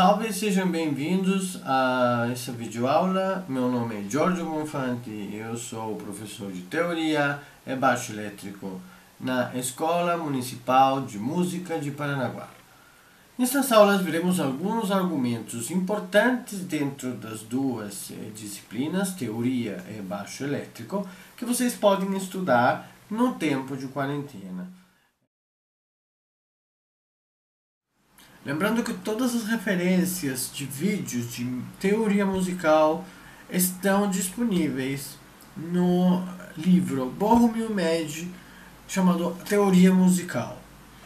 Salve, sejam bem-vindos a essa videoaula. Meu nome é Giorgio Bonfanti e eu sou professor de teoria e baixo elétrico na Escola Municipal de Música de Paranaguá. Nessas aulas veremos alguns argumentos importantes dentro das duas disciplinas, teoria e baixo elétrico, que vocês podem estudar no tempo de quarentena. Lembrando que todas as referências de vídeos de teoria musical estão disponíveis no livro Borromeo Med, chamado Teoria Musical.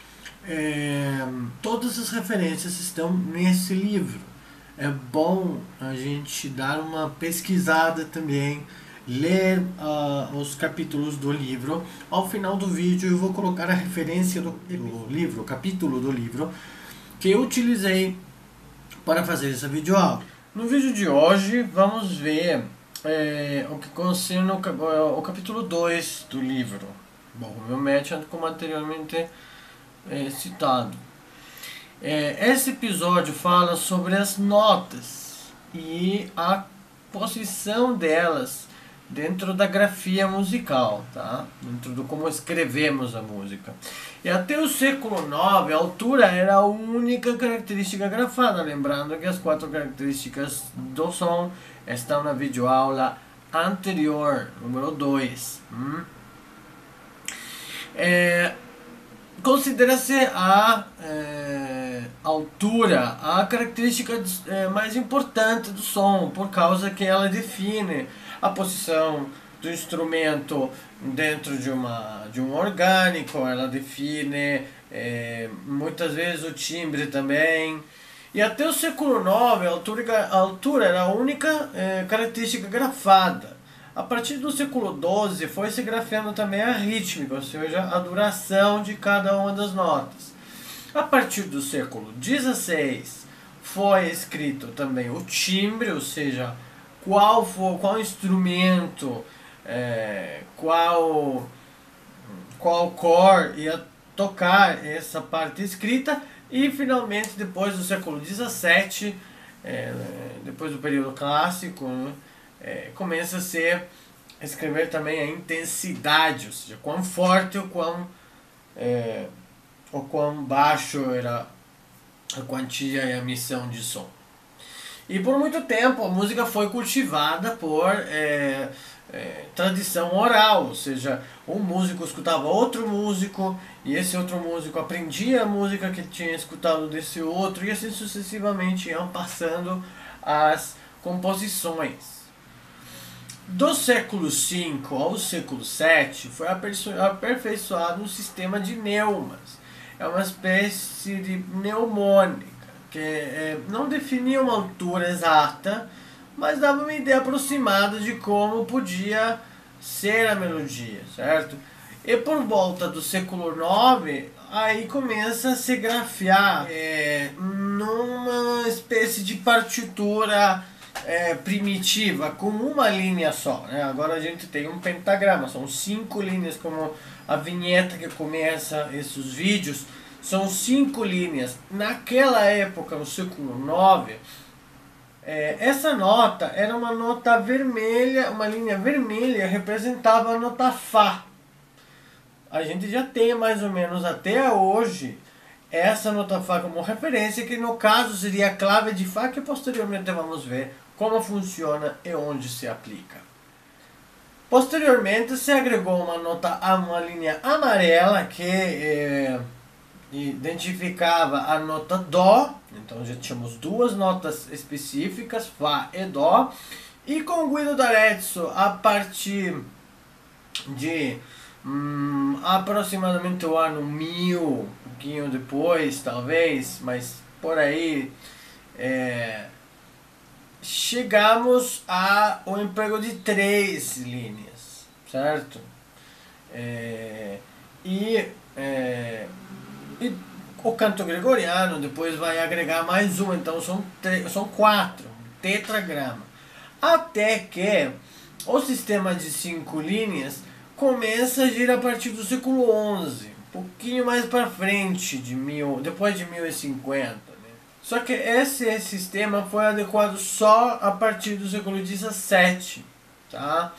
Todas as referências estão nesse livro. É bom a gente dar uma pesquisada também, ler os capítulos do livro. Ao final do vídeo eu vou colocar a referência do livro, o capítulo do livro, que eu utilizei para fazer essa videoaula. No vídeo de hoje vamos ver o que concerne o capítulo 2 do livro. Bom, o meu método como anteriormente citado. Esse episódio fala sobre as notas e a posição delas dentro da grafia musical, tá? Dentro do como escrevemos a música. E até o século IX, a altura era a única característica grafada, lembrando que as 4 características do som estão na videoaula anterior, número 2. Considera-se a altura a característica mais importante do som, por causa que ela define a posição do instrumento dentro de um orgânico, ela define muitas vezes o timbre também. E até o século IX a altura era a única característica grafada. A partir do século XII foi se grafando também a rítmica, ou seja, a duração de cada uma das notas. A partir do século XVI foi escrito também o timbre, ou seja, qual instrumento, qual cor ia tocar essa parte escrita. E finalmente, depois do século XVII, depois do período clássico, começa a se escrever também a intensidade, ou seja, quão forte ou quão baixo era a quantia e a emissão de som. E por muito tempo a música foi cultivada por tradição oral, ou seja, um músico escutava outro músico e esse outro músico aprendia a música que tinha escutado desse outro, e assim sucessivamente iam passando as composições. Do século V ao século VII foi aperfeiçoado um sistema de neumas. É uma espécie de mnemônica que não definia uma altura exata, mas dava uma ideia aproximada de como podia ser a melodia, certo? E por volta do século IX, aí começa a se grafiar numa espécie de partitura primitiva, com uma linha só, né? Agora a gente tem um pentagrama, são 5 linhas, como a vinheta que começa esses vídeos, são 5 linhas. Naquela época, no século IX, essa nota era uma nota vermelha, uma linha vermelha representava a nota Fá. A gente já tem mais ou menos até hoje essa nota Fá como referência, que no caso seria a clave de Fá, que posteriormente vamos ver como funciona e onde se aplica. Posteriormente se agregou uma linha amarela que identificava a nota Dó. Então já tínhamos 2 notas específicas, Fá e Dó. E com Guido d'Arezzo, a partir de aproximadamente o ano 1000, um pouquinho depois talvez, mas por aí, chegamos ao emprego de 3 linhas, certo? E o canto gregoriano depois vai agregar mais uma, então são 4, tetragrama. Até que o sistema de 5 linhas começa a girar a partir do século XI, um pouquinho mais para frente, depois de 1050. Né? Só que esse sistema foi adequado só a partir do século XVII, tá?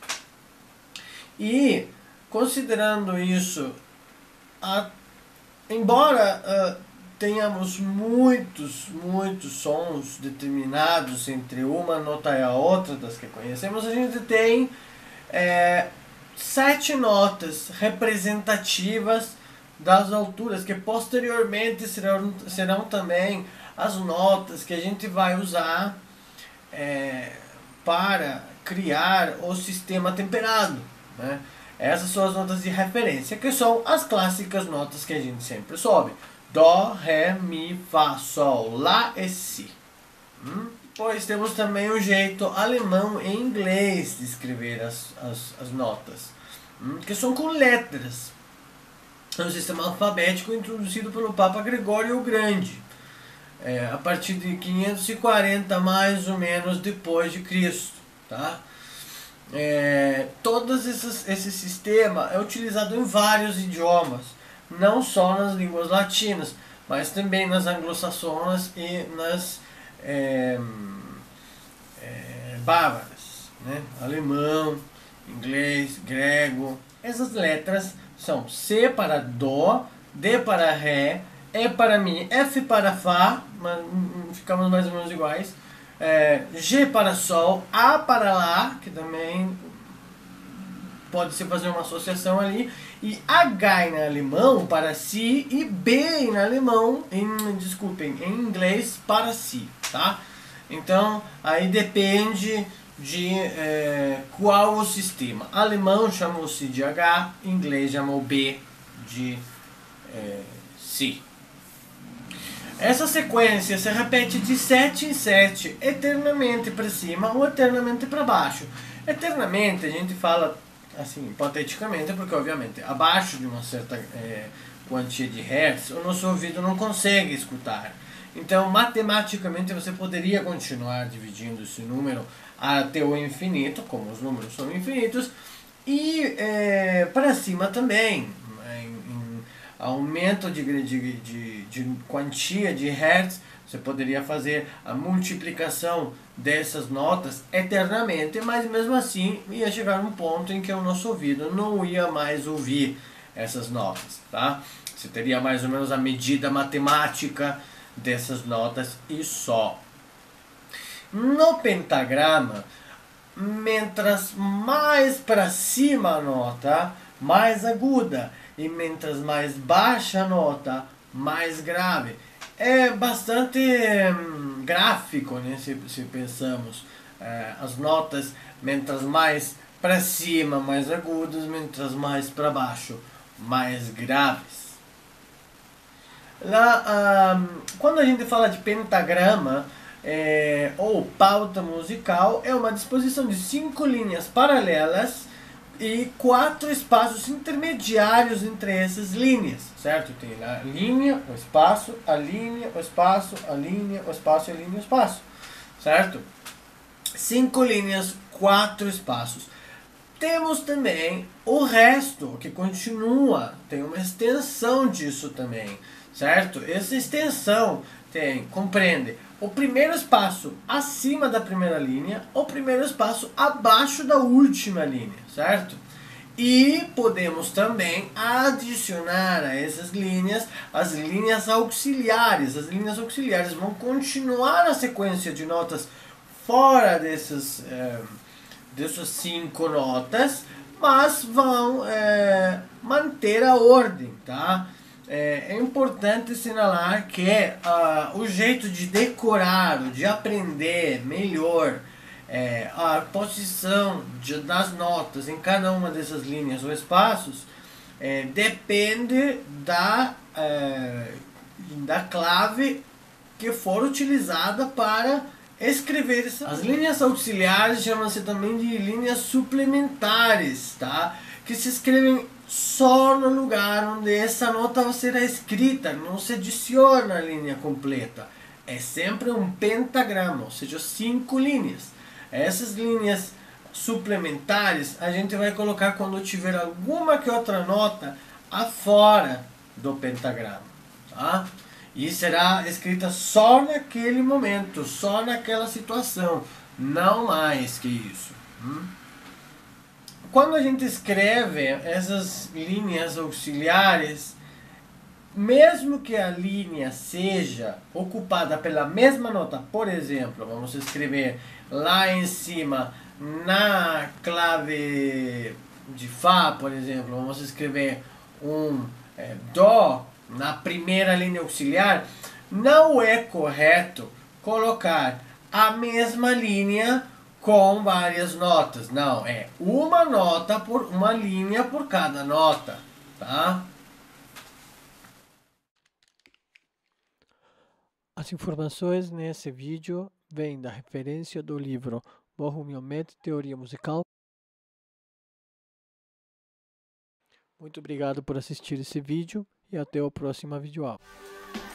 E considerando isso, embora tenhamos muitos sons determinados entre uma nota e a outra das que conhecemos, a gente tem 7 notas representativas das alturas, que posteriormente serão também as notas que a gente vai usar para criar o sistema temperado, né? Essas são as notas de referência, que são as clássicas notas que a gente sempre soube: Dó, Ré, Mi, Fá, Sol, Lá e Si. Pois temos também o jeito alemão e inglês de escrever as notas, que são com letras. É um sistema alfabético introduzido pelo Papa Gregório o Grande, a partir de 540 mais ou menos depois de Cristo, tá? Todos esse sistema é utilizado em vários idiomas, não só nas línguas latinas, mas também nas anglo-saxonas e nas bávaras, né? Alemão, inglês, grego. Essas letras são C para Dó, D para Ré, E para Mi, F para Fá, mas ficamos mais ou menos iguais, G para Sol, A para Lá, que também pode-se fazer uma associação ali, e H em alemão para Si e B em alemão, em inglês para Si, tá? Então, aí depende de qual o sistema. Alemão chamou-se de H, inglês chamou B de Si. Essa sequência se repete de 7 em 7, eternamente para cima ou eternamente para baixo. Eternamente a gente fala assim, hipoteticamente, porque obviamente abaixo de uma certa quantia de hertz, o nosso ouvido não consegue escutar. Então, matematicamente, você poderia continuar dividindo esse número até o infinito, como os números são infinitos, e para cima também, em aumento de quantia de hertz, você poderia fazer a multiplicação dessas notas eternamente, mas mesmo assim ia chegar um ponto em que o nosso ouvido não ia mais ouvir essas notas, tá? Você teria mais ou menos a medida matemática dessas notas e só. No pentagrama, mientras mais para cima a nota, mais aguda, e mientras mais baixa a nota, mais grave. É bastante gráfico, né, se pensamos. As notas, mientras mais para cima, mais agudas, mientras mais para baixo, mais graves. Lá, quando a gente fala de pentagrama ou pauta musical, é uma disposição de 5 linhas paralelas e 4 espaços intermediários entre essas linhas, certo? Tem a linha, o espaço, a linha, o espaço, a linha, o espaço, a linha, o espaço, certo? 5 linhas, 4 espaços. Temos também o resto, que continua, tem uma extensão disso também, certo? Essa extensão compreende o primeiro espaço acima da primeira linha, o primeiro espaço abaixo da última linha, certo? E podemos também adicionar a essas linhas as linhas auxiliares. As linhas auxiliares vão continuar a sequência de notas fora dessas 5 notas, mas vão manter a ordem, tá? É importante assinalar que o jeito de decorar, de aprender melhor a posição das notas em cada uma dessas linhas ou espaços depende da clave que for utilizada para escrever as linhas auxiliares. Chamam-se também de linhas suplementares, tá? Que se escrevem só no lugar onde essa nota será escrita, não se adiciona a linha completa. É sempre um pentagrama, ou seja, 5 linhas. Essas linhas suplementares a gente vai colocar quando tiver alguma que outra nota afora do pentagrama, tá? e será escrita só naquele momento, só naquela situação, não mais que isso. Quando a gente escreve essas linhas auxiliares, mesmo que a linha seja ocupada pela mesma nota, por exemplo, vamos escrever lá em cima na clave de Fá, por exemplo, vamos escrever um Dó na primeira linha auxiliar, não é correto colocar a mesma linha com várias notas. Não, é uma nota por uma linha por cada nota, tá? As informações nesse vídeo vêm da referência do livro Bohumiomet Teoria Musical. Muito obrigado por assistir esse vídeo e até a próxima videoaula.